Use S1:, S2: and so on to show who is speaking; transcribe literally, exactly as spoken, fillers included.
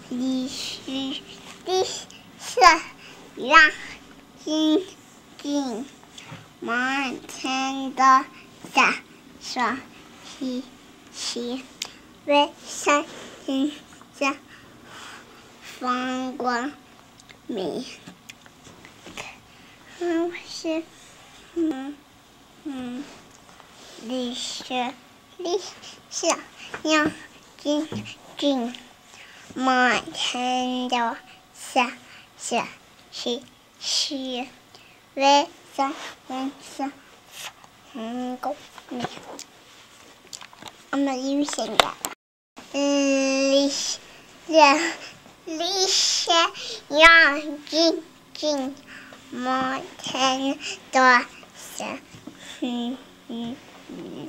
S1: 历史历史让静静满天的闪烁希奇，为山顶上放光明。嗯是嗯嗯历史历史让静静满天的闪烁希奇，为山顶上放光明。我们又现在历史历史让静静满天的闪嗯嗯嗯